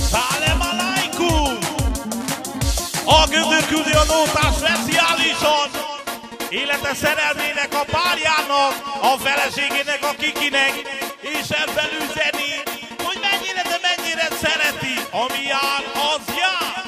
Szálem alaikum! A göndör küldi a nótát speciálisan, élete szerelmének, a párjának, a feleségének, a kikinek, és ebben üzeni, hogy mennyire, de mennyire szereti, ami jár, az jár.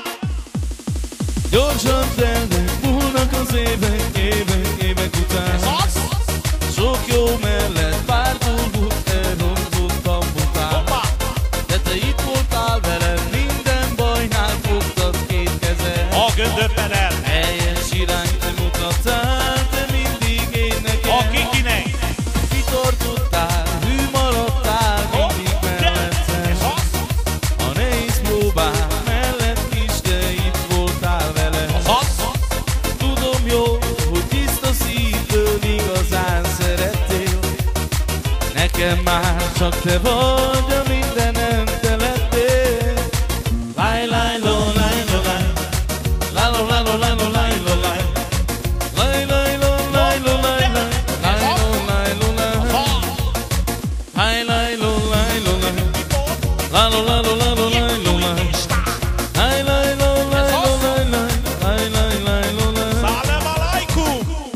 Gyorsan telnek, múlnak az évek után. Ez az? Sok jó mellett pár dolgot elrontottam bután. Hoppá! De te itt voltál velem, minden bajnál fogtad két kezed. A göndörpenel. Helyes irányt mutattál, te mindig én nekem. A kikinek. Kitartottál, hű maradtál, mindig mellettem. Ez az? A nehéz próbál mellett is, te itt voltál velem. Az az? Tudom jó, hogy tiszta szívből igazán szerettél. Nekem már csak te vagy, a mindenem te lettél. Láj, láj, lo, láj, lo, láj. Lá, lo, lá, lo, lá, lo, láj, lo, láj. Láj, láj, lo, láj, lo, láj, láj. Láj, lo, láj, lo, láj. Láj, láj, lo, láj, lo, láj. Lá, lo, lá, lo, lá, lo, láj, lo, láj. Láj, láj, lo, láj, lo, láj, láj. Láj, láj, láj, lo, láj. Szálem alaikum!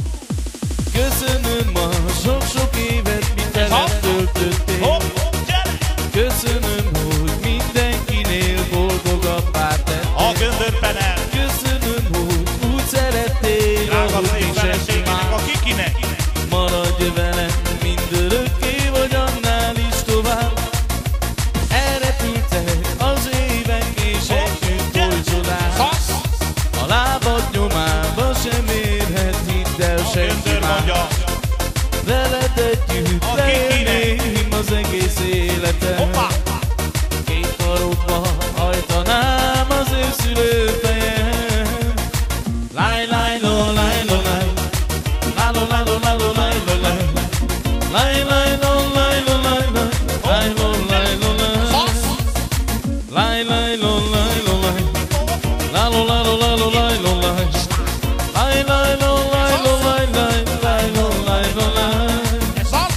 Köszönöm a sok-sok évet, mit velem töltöttél. Hopp, gyere! Köszönöm, hogy mindenkinél boldogabbá tettél. A göndörpenel. Köszönöm, hogy úgy szerettél, Drága ahogy szép mi senki feleségének, a más. kikinek. Maradj velem mindörökké, vagy annál is tovább. Elrepültek az évek, és együtt oly csodál. Szasz! A lábad nyomába sem érhet, hidd el A senki göndör más. mondja. Veled együtt A leélném az egész életem. Hoppá! Két karodba hajtanám az ő szülőfejem. Láj, láj, lo, láj, lo, láj. Lá, lo, lá, lo, lá, lo, láj, lo, láj. Láj, láj, lo, láj, lo, láj, láj. Láj, lo, láj, lo, láj. Szasz! Láj, láj, lo, láj, lo, láj. Lá, lo, lá, lo, lá, lo, láj, lo, láj. Láj, láj, lo, láj, lo, láj, láj. Láj, lo, láj, lo, láj. Ez az?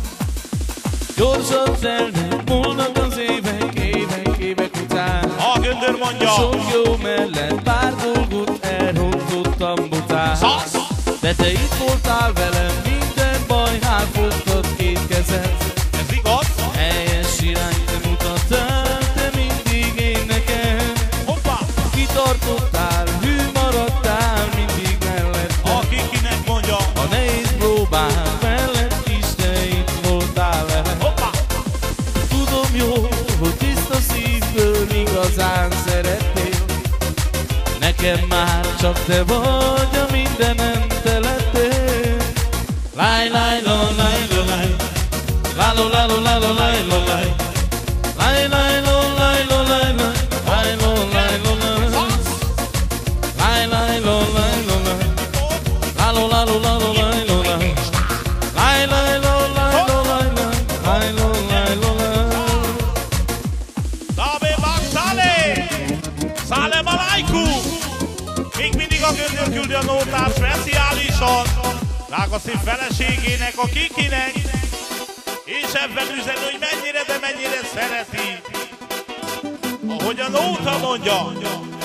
Gyorsan telnek, múlnak az évek után. A göndör mondja. Sok jó mellett pár dolgot elrontottam bután. Szasz! De te itt voltál velem, minden bajnál fogtad két kezed. Ez igaz? Helyes irányt mutattál, te mindig én nekem. Hoppá! Kitartottál, hű maradtál, mindig mellettem. A kikinek mondja. A nehéz próbák mellett is te itt voltál velem. Hoppá! Tudom jó, hogy tiszta szívből igazán szerettél. Nekem már csak te vagy, a mindenem te lettél. Láj, láj, lo, láj, lo, láj. Lá, lo, lá, lo, lá, lo, láj, lo, láj. Láj, láj, lo, láj, lo, láj, láj. Láj, lo, láj, lo, láj. Láj, láj, lo, láj, lo, láj. Lá, lo, lá, lo, lá, lo, láj, lo, láj. Láj, láj, lo, láj, lo, láj, láj. Láj, lo, láj, lo, láj. Dabe Bakszálé! Szálem alaikum! Még mindig a göndör küldi a nótát speciálisan, drága szép feleségének, a kikinek, és ebben üzen, hogy mennyire, de mennyire szereti, ahogy a nóta mondja.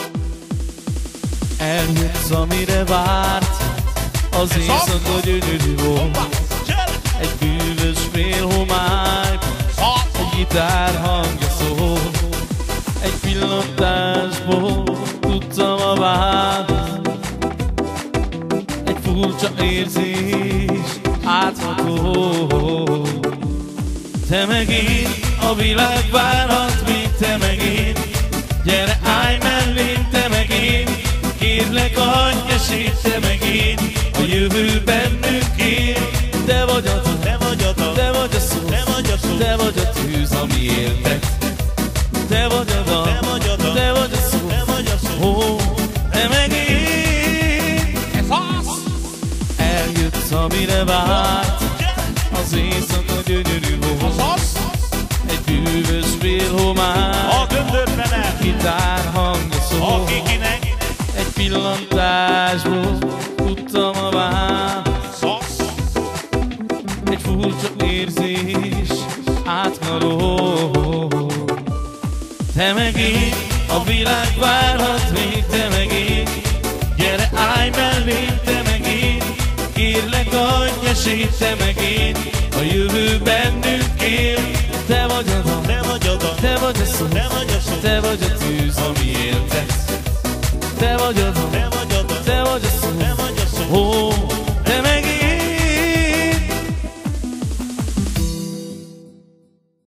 Eljössz, amire várt, az éjszaka gyönyörű volt. Hoppá! Gyere! Egy bűvös félhomály, Szasz! egy gitár hangja szól. Egy pillantásból tudtam a vádat. Egy furcsa érzés átható. Te megint a világ várhat, még te megint. Gyere, állj mellém, te megint. Kérlek, adj esélyt, te megint. A jövő bennünk él. Te vagy a szó, Te vagy a dal, te vagy a szó, te vagy a szó, te vagy a tűz, ami éltet. Te vagy a dal, te vagy a dal, te vagy a szó, te vagy a szó. ó, te megint. Ez az! Eljössz, amire várt, az éjszaka gyönyörű volt. Az! Egy bűvös félhomály, A göndörpenel, gitár hangja a szól. kikinek, Egy pillantásból tudtam a választ. Szasz! Egy furcsa érzés átmaró. Te megint, a világ várhat még, te megint. Gyere, állj mellé, te megint. Kérlek, adj esélyt, te megint. A jövő bennünk él. Te vagy oda, te vagy oda, te vagy a szó, te vagy a szó, te vagy a tűz, ami éltetsz. Te vagy oda, te vagy